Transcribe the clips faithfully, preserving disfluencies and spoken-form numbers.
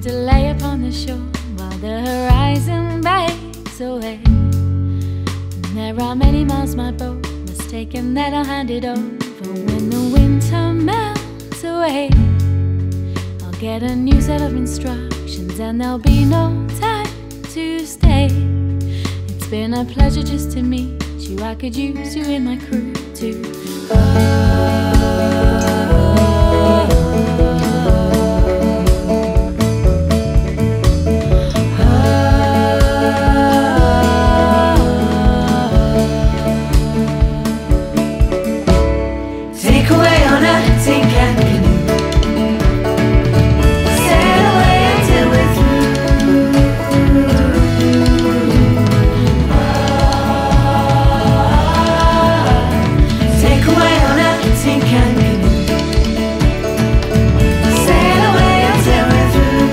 to lay upon the shore while the horizon breaks away. And there are many miles my boat must take, and then I'll hand it over when the winter melts away. I'll get a new set of instructions and there'll be no time to stay. It's been a pleasure just to meet you. I could use you in my crew too. Take away on a tin can canoe, sail away until we're through. Take away on a tin can canoe, sail away until we're through.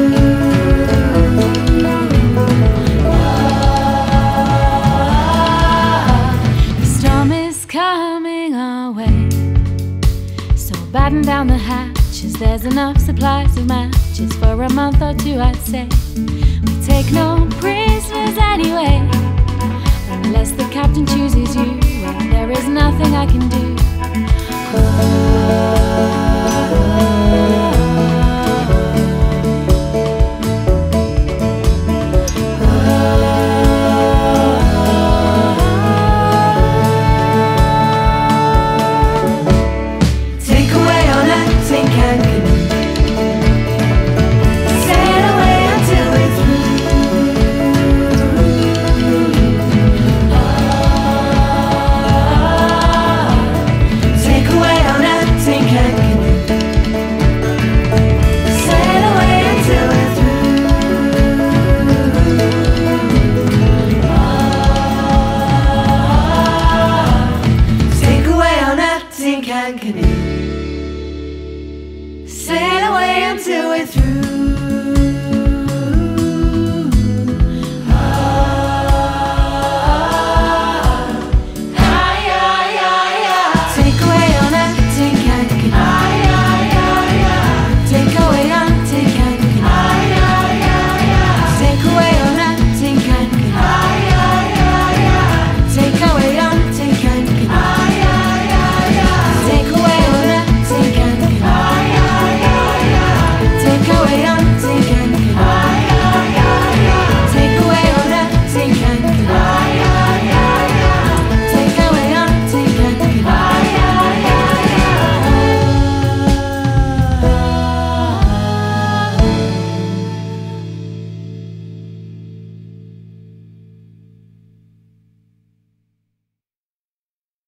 The storm is coming our way, so batten down the hatches. There's enough supplies of matches for a month or two, I'd say. We take no prisoners anyway, unless the captain chooses you. Well, there is nothing I can do. Take away on a tin can canoe, sail away until we're through. Take away on a tin can canoe, sail away until we're through. Take away on a tin can canoe, sail away until we're through.